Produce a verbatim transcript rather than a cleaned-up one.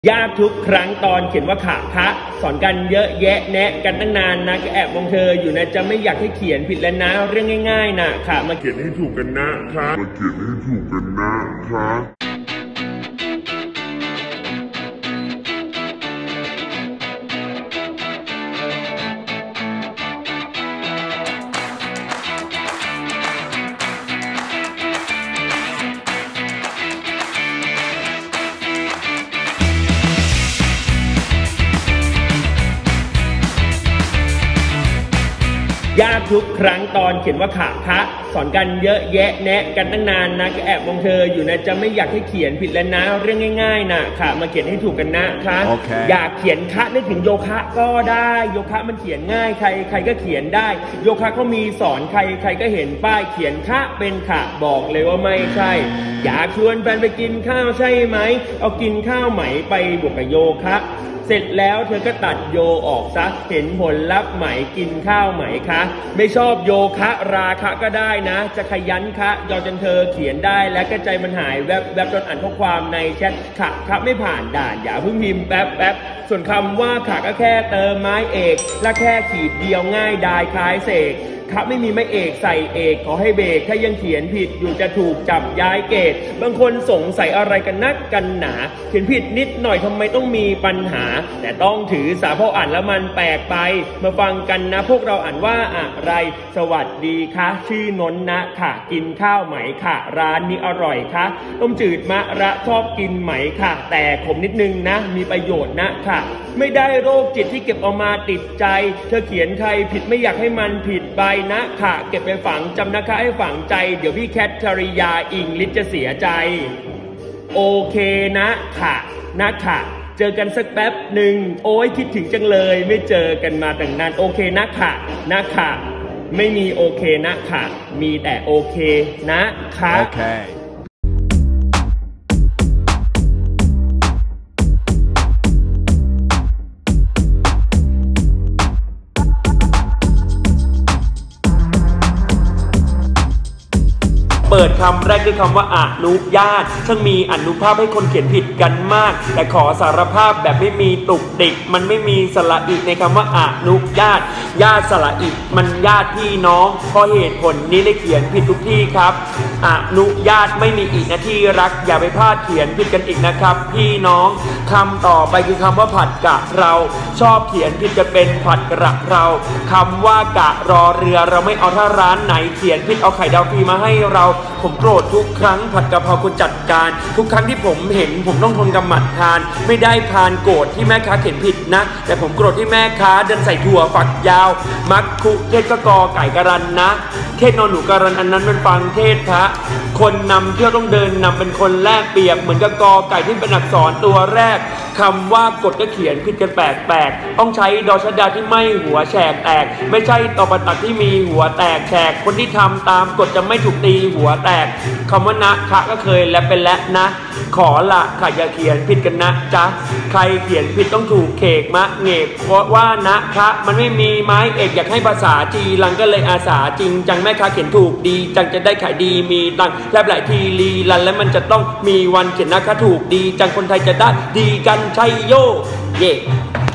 ยากทุกครั้งตอนเขียนว่าขาคะสอนกันเยอะแยะแนะกันตั้งนานนะก็แอบมองเธออยู่นะจะไม่อยากให้เขียนผิดแล้วนะเรื่องง่ายๆนะค่ะมาเขียนให้ถูกกันนะคะมาเขียนให้ถูกกันนะคะยากทุกครั้งตอนเขียนว่าขาคะสอนกันเยอะแยะแนะกันตั้งนานนะก็แอบมองเธออยู่นะจะไม่อยากให้เขียนผิดแล้วนะเรื่องง่ายๆนะค่ะมาเขียนให้ถูกกันนะคะ okay. อยากเขียนคะนึกถึงโยคะก็ได้โยคะมันเขียนง่ายใครใครก็เขียนได้โยคะเขามีสอนใครใครก็เห็นป้ายเขียนคะเป็นค่ะบอกเลยว่าไม่ใช่อยากชวนแฟนไปกินข้าวใช่ไหมเอากินข้าวไหมไปบวกกับโยคะเสร็จแล้วเธอก็ตัดโยออกซะเห็นผลลัพธ์ไหมกินข้าวไหมคะไม่ชอบโยคะราคะก็ได้นะจะขยันคะยอจนเธอเขียนได้และก็ใจมันหายแวบแวบจนอ่านข้อความในแชทขะคะไม่ผ่านด่านอย่าเพิ่งพิมพ์แป๊บแป๊บส่วนคำว่าขะก็แค่เติมไม้เอกและแค่ขีดเดียวง่ายดายคล้ายเสกคะไม่มีไม้เอกใส่เอกขอให้เบรกถ้ายังเขียนผิดอยู่จะถูกจับย้ายเกรดบางคนสงสัยอะไรกันนักกันหนาเขียนผิดนิดหน่อยทำไมต้องมีปัญหาแต่ต้องถือสาเพราะอ่านแล้วมันแปลกไปมาฟังกันนะพวกเราอ่านว่าอะไรสวัสดีค่ะชื่อนนนะค่ะกินข้าวไหมค่ะร้านนี้อร่อยค่ะต้มจืดมะระชอบกินไหมค่ะแต่ขมนิดนึงนะมีประโยชน์นะค่ะไม่ได้โรคจิตที่เก็บเอามาติดใจเธอเขียนใครผิดไม่อยากให้มันผิดไปนะค่ะเก็บไปฝังจำนะคะให้ฝังใจเดี๋ยวพี่แคทธริยาอิงลิศจะเสียใจโอเคนะค่ะนะค่ะเจอกันสักแป๊บหนึ่งโอ้ยคิดถึงจังเลยไม่เจอกันมาตั้งนานโอเคนะค่ะนะค่ะไม่มีโอเคนะค่ะมีแต่โอเคนะค่ะ okay.เปิดคำแรกด้วยคำว่าอนุญาตช่างมีอนุภาพให้คนเขียนผิดกันมากแต่ขอสารภาพแบบไม่มีตุกติกมันไม่มีสระอิในคำว่าอนุญาตญาติสระอิมันญาติพี่น้องเพราะเหตุผลนี้เลยเขียนผิดทุกที่ครับอนุญาตไม่มีอีกนะที่รักอย่าไปพลาดเขียนผิดกันอีกนะครับพี่น้องคำต่อไปคือคำว่าผัดกะเราชอบเขียนผิดจะเป็นผัดกระเราคำว่ากะรอเรือเราไม่เอาถ้าร้านไหนเขียนผิดเอาไข่ดาวฟรีมาให้เราผมโกรธทุกครั้งผัดกะเพราคุณจัดการทุกครั้งที่ผมเห็นผมต้องทนกำหมัดทานไม่ได้พานโกรธที่แม่ค้าเขียนผิดนะแต่ผมโกรธที่แม่ค้าเดินใส่ถั่วฝักยาวมักคุเทศกอไก่กรันนะเทศนอนหนูกรันอันนั้นเป็นฟังเทศพระคนนำเที่ยวต้องเดินนำเป็นคนแรกเปรียบเหมือนกับกอไก่ที่เป็นอักษรตัวแรกคำว่ากฎก็เขียนผิดกันแปลกๆต้องใช้ดอชดาที่ไม่หัวแฉกแตกไม่ใช่ตอปตัดที่มีหัวแตกแฉกคนที่ทำตามกฎจะไม่ถูกตีหัวแตกคำว่านะคะก็เคยและเป็นและนะขอละค่ะอย่าเขียนผิดกันนะจ๊ะใครเขียนผิดต้องถูกเขกมะเงกเพราะว่านะคะมันไม่มีไม้เอกอยากให้ภาษาจีรังก็เลยอาสาจริงจังแม่ค้าเขียนถูกดีจังจะได้ขายดีมีตังแลบหลายทีลีลันและมันจะต้องมีวันเขียนนะคะถูกดีจังคนไทยจะได้ดีกันชัยโยเย่